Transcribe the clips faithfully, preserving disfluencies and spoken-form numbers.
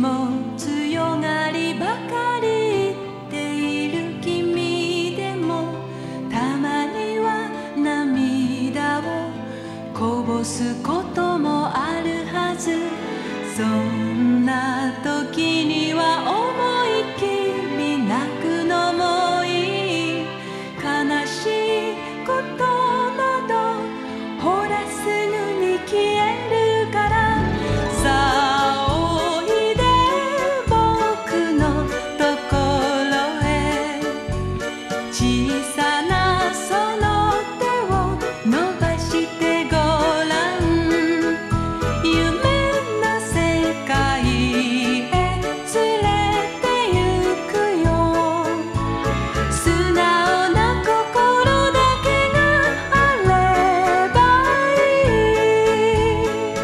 も強がりばかり言っている君でもたまには涙をこぼすこともあるはず。そんな時には思いっきり泣くのもいい。悲しいことなどほらすぐに消えるから。さあおいで僕のところへ。小さなその手を伸ばしてごらん。夢の世界へ連れて行くよ。素直な心だけがあればいい。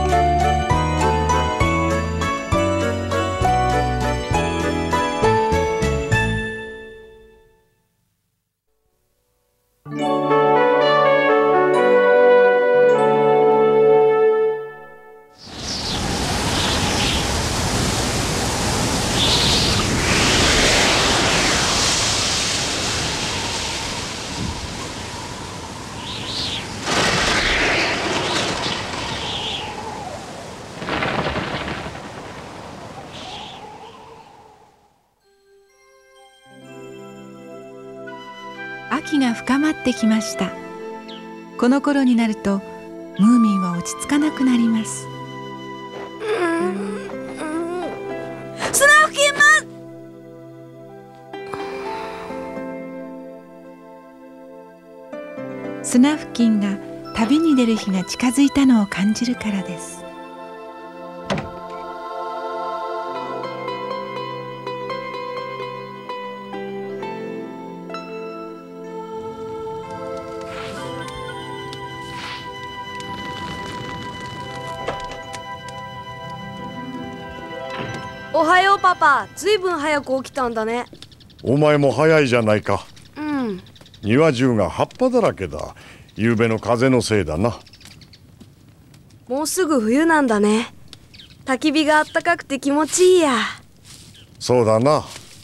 秋が深まってきました。この頃になるとムーミンは落ち着かなくなります。 スナフキンマン。 スナフキンが旅に出る日が近づいたのを感じるからです。 おはようパパ、ずいぶん早く起きたんだね。 お前も早いじゃないか。 うん。 庭中が葉っぱだらけだ。夕べの風のせいだな。 もうすぐ冬なんだね。焚き火があったかくて気持ちいいや。 そうだな。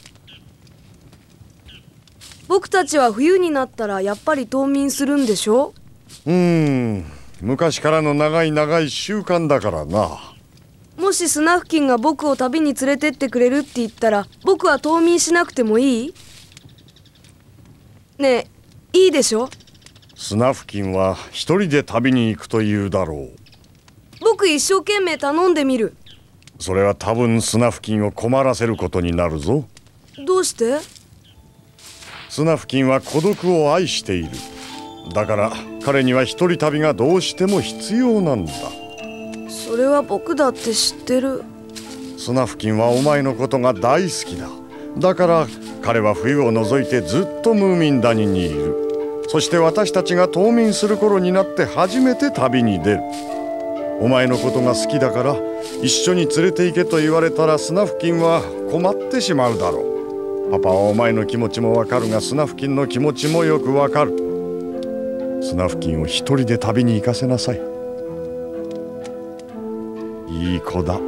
僕たちは冬になったらやっぱり冬眠するんでしょ？ うーん、昔からの長い長い習慣だからな。 もしスナフキンが僕を旅に連れてってくれるって言ったら僕は冬眠しなくてもいい？ねえ、いいでしょ？ スナフキンは一人で旅に行くというだろう。 僕一生懸命頼んでみる。 それは多分スナフキンを困らせることになるぞ。 どうして？ スナフキンは孤独を愛している。だから彼には一人旅がどうしても必要なんだ。 それは僕だって知ってる。 スナフキンはお前のことが大好きだ。だから彼は冬を除いてずっとムーミン谷にいる。そして私たちが冬眠する頃になって初めて旅に出る。お前のことが好きだから一緒に連れて行けと言われたらスナフキンは困ってしまうだろう。パパはお前の気持ちもわかるがスナフキンの気持ちもよくわかる。スナフキンを一人で旅に行かせなさい。いい子だ。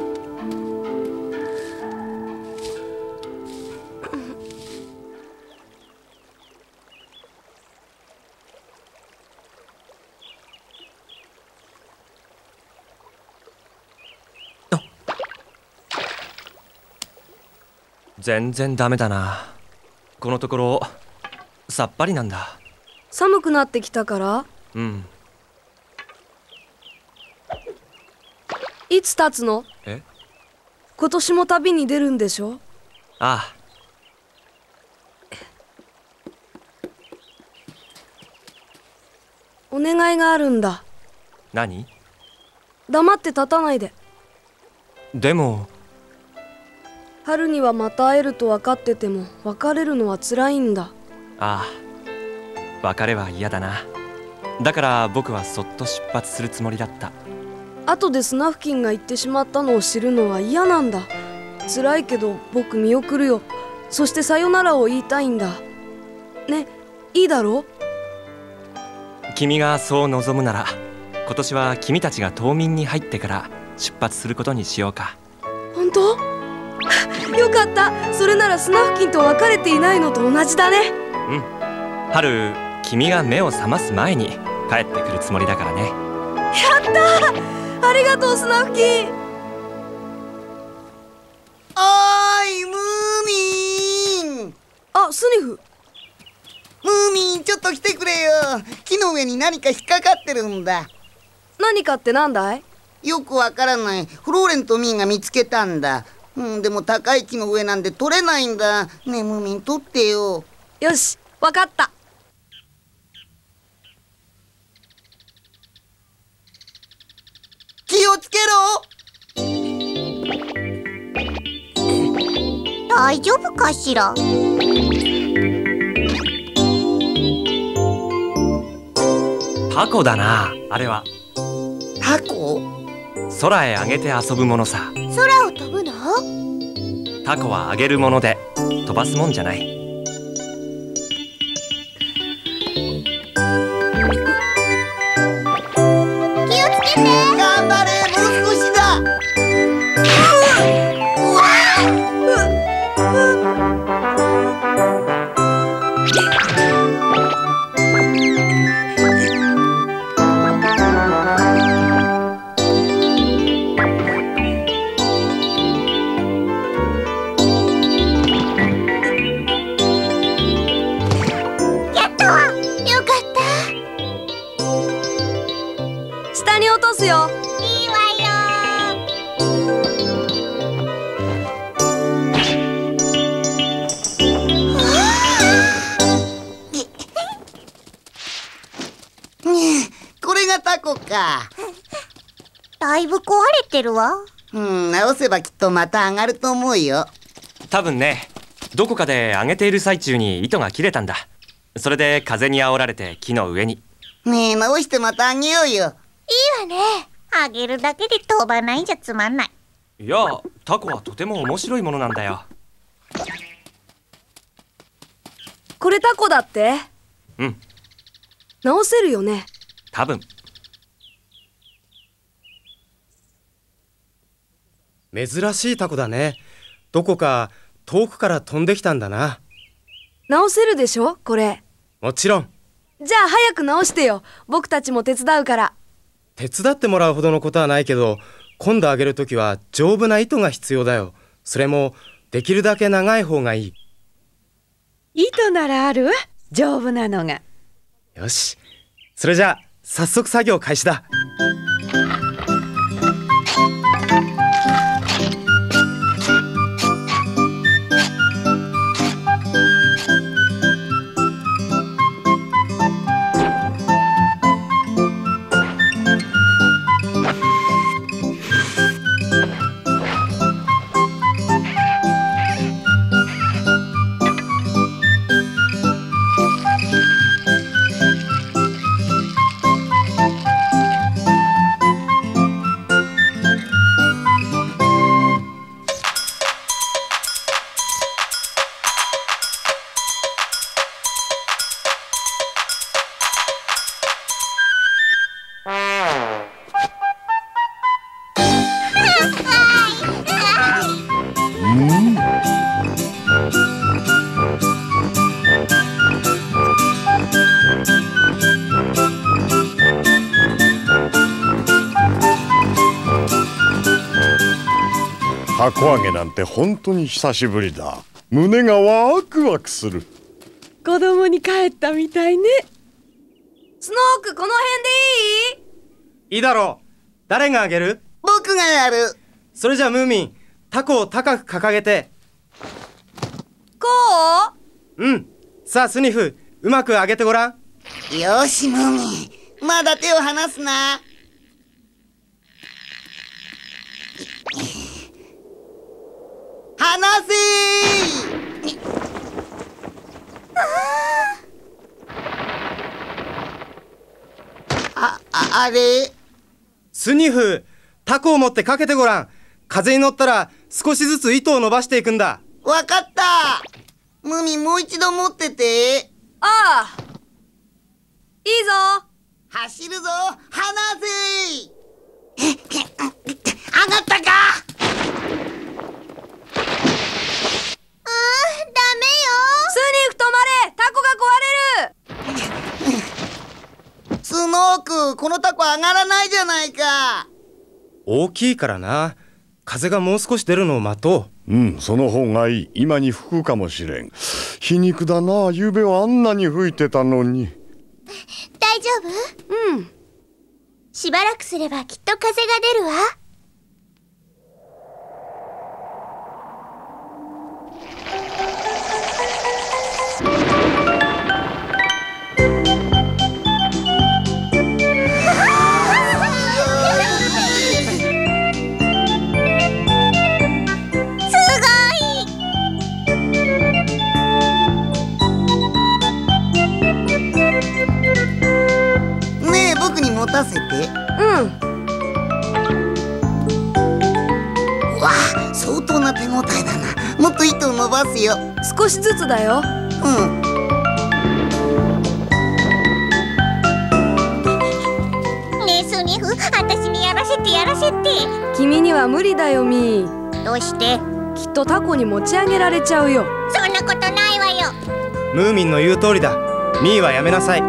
全然ダメだな。このところさっぱりなんだ。 寒くなってきたから？ うん。 いつ経つの？ え？ 今年も旅に出るんでしょ？ ああ。 お願いがあるんだ。 何？ 黙って立たないで。 でも春にはまた会えると分かってても別れるのは辛いんだ。 ああ、別れは嫌だな。だから僕はそっと出発するつもりだった。 後でスナフキンが言ってしまったのを知るのは嫌なんだ。辛いけど僕見送るよ。そしてさよならを言いたいんだ。ね、いいだろう？ 君がそう望むなら今年は君たちが冬眠に入ってから出発することにしようか。 本当？よかった。それならスナフキンと別れていないのと同じだね。 うん。春、君が目を覚ます前に帰ってくるつもりだからね。 やったー、ありがとうスナフキン。 おーい、ムーミン。 あ、スニフ。 ムーミン、ちょっと来てくれよ。木の上に何か引っかかってるんだ。 何かってなんだい？ よくわからない。フローレンとミーが見つけたんだ。うん、でも高い木の上なんで取れないんだ。ねえムーミン、取ってよ。 よし、わかった。 気をつけろ。 大丈夫かしら。 タコだな、あれは。 タコ？ 空へ上げて遊ぶものさ。 空を飛ぶの？ タコは上げるもので飛ばすもんじゃない。 気をつけて。 頑張れ、もう少しだ。 うわやったわ。よかった。 下に落とすよ。 いいわよ。 ねえ、これがタコか。 だいぶ壊れてるわ。 うん、直せばきっとまた上がると思うよ。 多分ね、どこかで上げている最中に糸が切れたんだ。それで風に煽られて木の上に。 ねえ、直してまたあげようよ。 いいわね。あげるだけで飛ばないんじゃつまんない。 いや、タコはとても面白いものなんだよ。 これタコだって？ うん、 直せるよね。 多分。 珍しいタコだね。どこか遠くから飛んできたんだな。 直せるでしょこれ。 もちろん。 じゃあ早く直してよ。僕たちも手伝うから。 手伝ってもらうほどのことはないけど、今度あげるときは丈夫な糸が必要だよ。それもできるだけ長い方がいい。 糸ならあるわ、丈夫なのが。 よし、それじゃあ早速作業開始だ。 タコ揚げなんて本当に久しぶりだ。胸がワクワクする。 子供に帰ったみたいね。 スノーク、この辺でいい？ いいだろう。誰があげる？ 僕がやる。 それじゃあムーミン、タコを高く掲げて。 こう？ うん。さあスニフ、うまく上げてごらん。 よしムーミン、まだ手を離すな。離せー。あ、あ、あれ。 スニフ、タコを持ってかけてごらん。風に乗ったら少しずつ糸を伸ばしていくんだ。 わかった。ムーミン、もう一度持ってて。 ああ、いいぞ。 走るぞ、離せー。上がったか。 僕、このタコ上がらないじゃないか。 大きいからな。風がもう少し出るのを待とう。うん、その方がいい。今に吹くかもしれん。皮肉だな。ゆうべはあんなに吹いてたのに。 大丈夫？うん。しばらくすればきっと風が出るわ。 持たせて。うん。わあ、相当な手応えだな。もっと糸を伸ばすよ。 少しずつだよ。 うん。 ねえスニフ、私にやらせてやらせて。 君には無理だよミー。 どうして？ きっとタコに持ち上げられちゃうよ。 そんなことないわよ。 ムーミンの言う通りだ。ミーはやめなさい。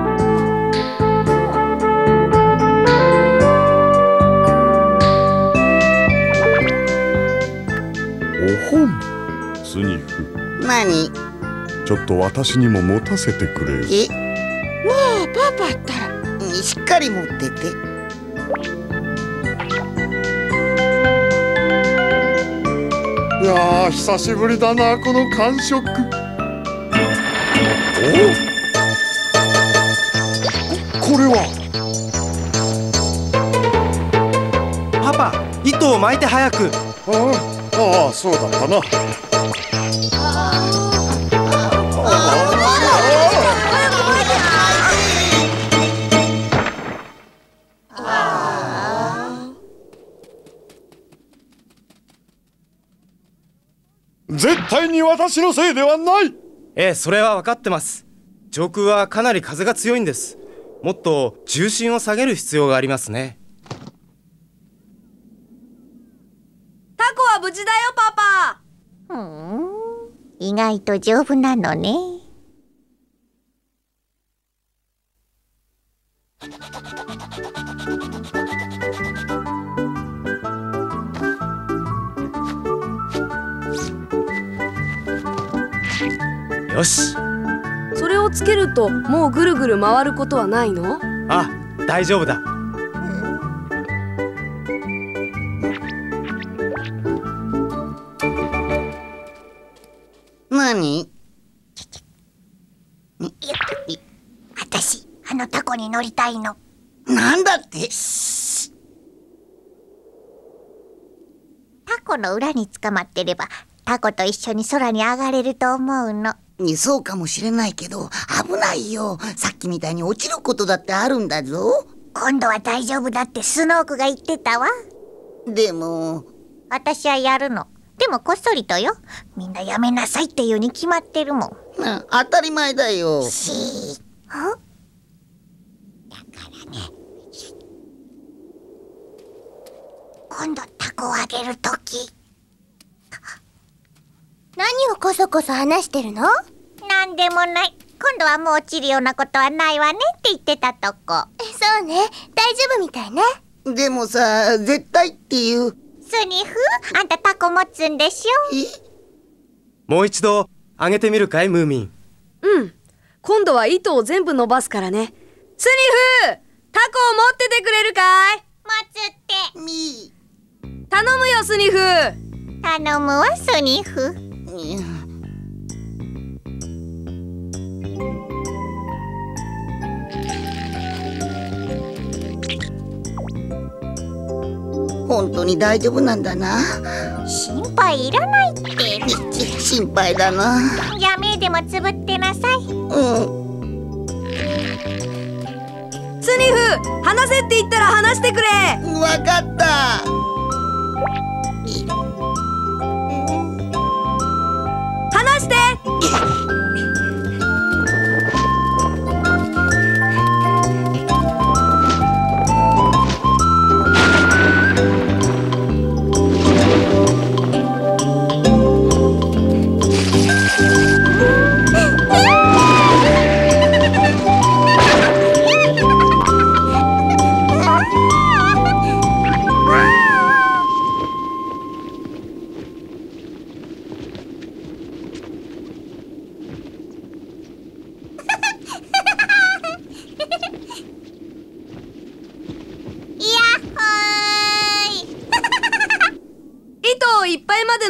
おほん、スニフ。 何？ ちょっと私にも持たせてくれよ。 え？ わあ、パパったらしっかり持ってて。 いやー、久しぶりだな、この感触。お、これはパパ、糸を巻いて早く。 ああ、ああ、そうだったな。絶対に私のせいではない。 ええ、それは分かってます。上空はかなり風が強いんです。もっと重心を下げる必要がありますね。 タコは無事だよ、パパ。ふーん、意外と丈夫なのね。 よし。 それをつけるともうぐるぐる回ることはないの？ あ、大丈夫だ。 何？ 私、あのタコに乗りたいの。 なんだって？ タコの裏に捕まってればタコと一緒に空に上がれると思うの。 そうかもしれないけど危ないよ。さっきみたいに落ちることだってあるんだぞ。 今度は大丈夫だってスノークが言ってたわ。 でも私はやるの。でもこっそりとよ。みんなやめなさいって言うに決まってるもん。 な、当たり前だよ。 しー。は？だからね。今度タコをあげるとき。何をこそこそ話してるの？なんでもない。今度はもう落ちるようなことはないわねって言ってたとこ。そうね、大丈夫みたいね。 でもさ、絶対っていう。 スニフ、あんたタコ持つんでしょ？ え？ もう一度上げてみるかい、ムーミン。 うん、今度は糸を全部伸ばすからね。スニフ、タコを持っててくれるかい？ 持つって。 ミー。頼むよ、スニフ。 頼むわ、スニフ。 本当に大丈夫なんだな。 心配いらないって。 心配だな。 やめでもつぶってなさい。 うん。 スニフ、話せって言ったら話してくれ。 わかった。 話して。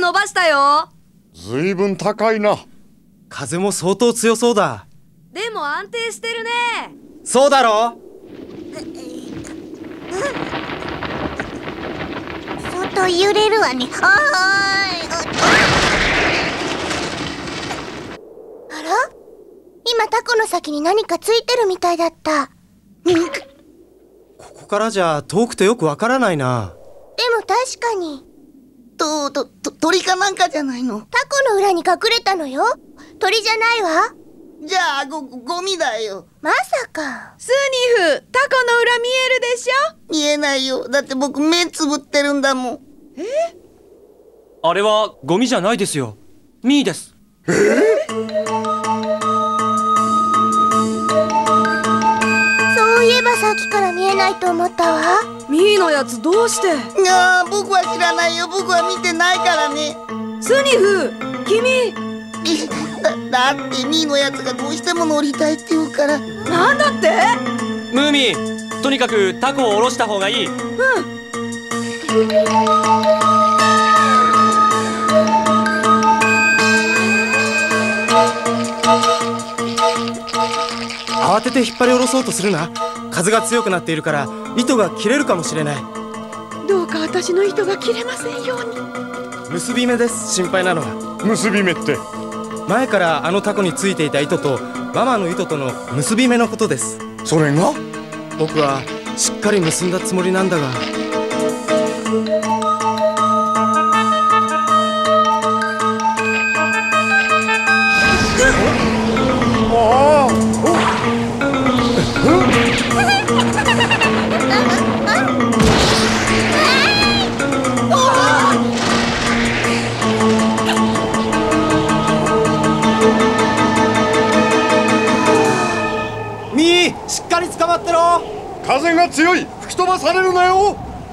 伸ばしたよ。 ずいぶん高いな。 風も相当強そうだ。 でも安定してるね。 そうだろ。 相当揺れるわね。あら、今タコの先に何かついてるみたいだった。 ここからじゃ遠くてよくわからないな。 でも確かにと、と、と、鳥かなんかじゃないの？ タコの裏に隠れたのよ。鳥じゃないわ。 じゃあ、ご、ゴミだよ。 まさか。 スニフ、タコの裏見えるでしょ？ 見えないよ。だって僕目つぶってるんだもん。 え？ あれはゴミじゃないですよ。ミーです。 えそういえばさっきから見えないと思ったわ。 ミーのやつどうして？ いやー、僕は知らないよ。僕は見てないからね。 スニフ、君。 だ、だってミーのやつがどうしても乗りたいって言うから。 なんだって？ ムーミン、とにかくタコを下ろした方がいい。うん。 慌てて引っ張り下ろそうとするな。風が強くなっているから糸が切れるかもしれない。 どうか私の糸が切れませんように。 結び目です。心配なのは。 結び目って？ 前からあのタコについていた糸とママの糸との結び目のことです。 それが？ 僕はしっかり結んだつもりなんだが。ミー、しっかり捕まってろ。 風が強い。吹き飛ばされるなよ。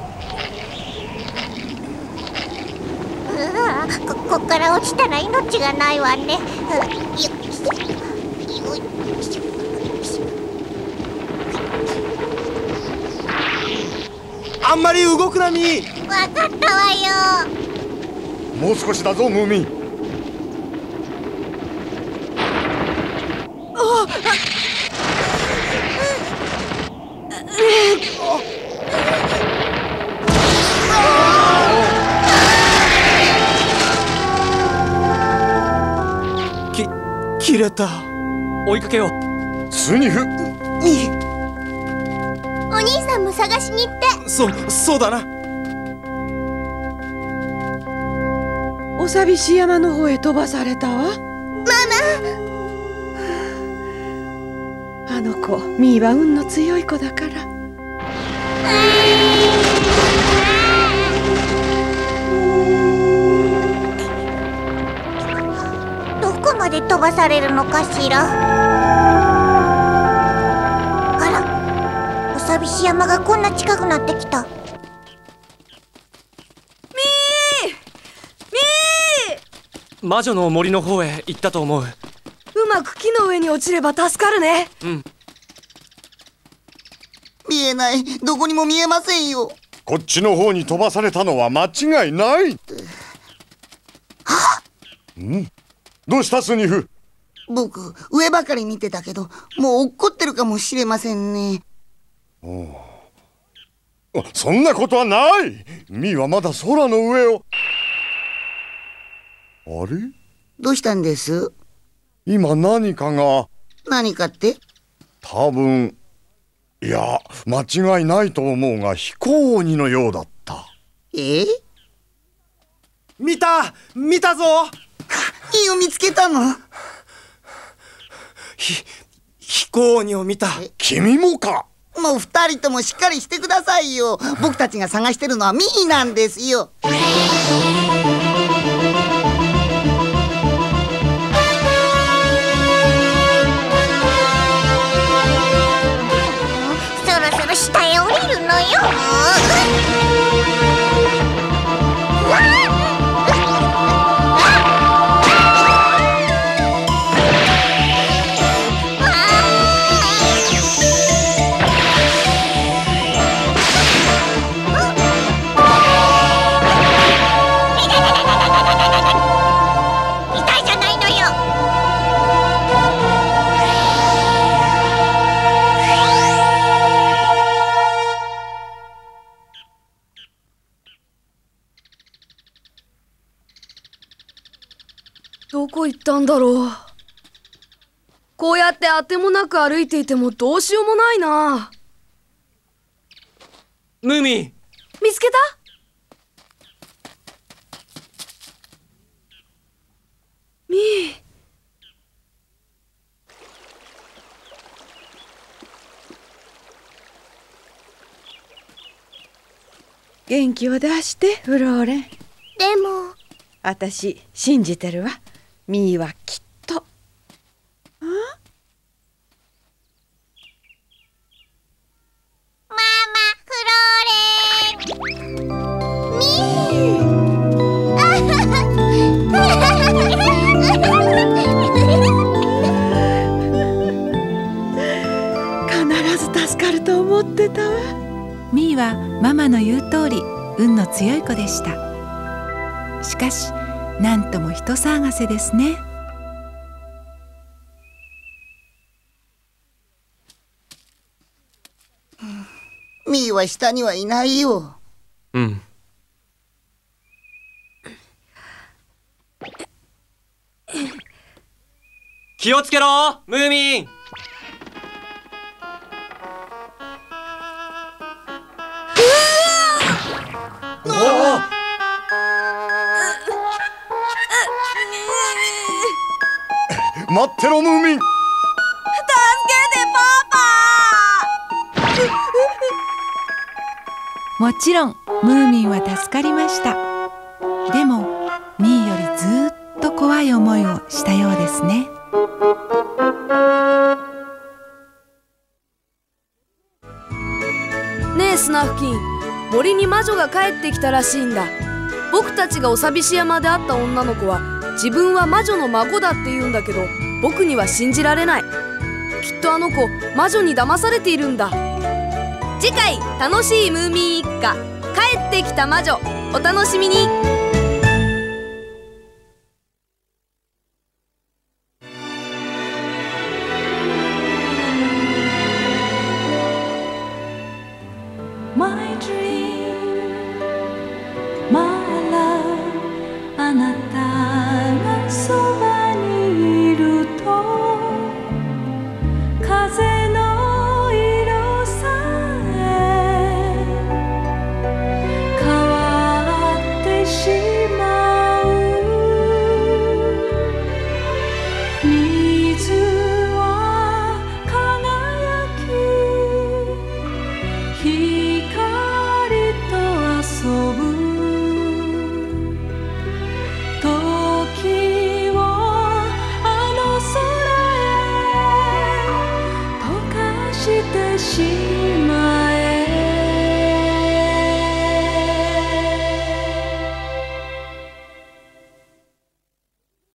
うわ、こ、こっから落ちたら命がないわね。よいしょ、よいしょ。 あんまり動くな、ミー。 わかったわよ。 もう少しだぞ、ムーミン。 ああき、切れた。 追いかけよう。 スニフ。 お兄さんも探しに行って。 そう、そうだな。 お寂し山の方へ飛ばされたわ。 ママ。 あの子、ミーは運の強い子だから。 どこまで飛ばされるのかしら。あら、お寂し山がこんな近くなってきた。ミー、 ミー。 魔女の森の方へ行ったと思う。 うまく木の上に落ちれば助かるね。 うん。 見えない。どこにも見えませんよ。 こっちの方に飛ばされたのは間違いない。ん？どうしたスニフ？ 僕、上ばかり見てたけど、もう落っこってるかもしれませんね。 おう、そんなことはない。ミーはまだ空の上を。あれ？ どうしたんです？ 今何かが。 何かって？ 多分、いや、間違いないと思うが飛行鬼のようだった。 え？ 見た見たぞ。 いいを見つけたの？ ひ、飛行鬼を見た。 君もか？ もう二人ともしっかりしてくださいよ。僕たちが探してるのはミーなんですよ。 そろそろ下へ降りるのよ。 こ行ったんだろう。こうやってあてもなく歩いていてもどうしようもないな。 ムーミン、 見つけた？みー。 元気を出してフローレン。 でも私信じてるわ。ミーはきっと。あ？ ママ、フローレン。ミー必ず助かると思ってたわ。 ミーはママの言う通り運の強い子でした。しかしなんとも人騒がせですね。 ミーは下にはいないよ。 うん。気をつけろ、ムーミン。 待ってろムーミン。 助けてパもちろんムーミンは助かりました。でもミーよりずっと怖い思いをしたようですね。 ねえスナフキン、森に魔女が帰ってきたらしいんだ。僕たちがお寂し山で会った女の子は自分は魔女の孫だって言うんだけど、僕には信じられない。きっとあの子魔女に騙されているんだ。次回楽しいムーミン一家帰ってきた魔女、お楽しみに。 My dream, my love あなたがそばにいると風の色さえ変わってしまう。水は輝き光と遊ぶ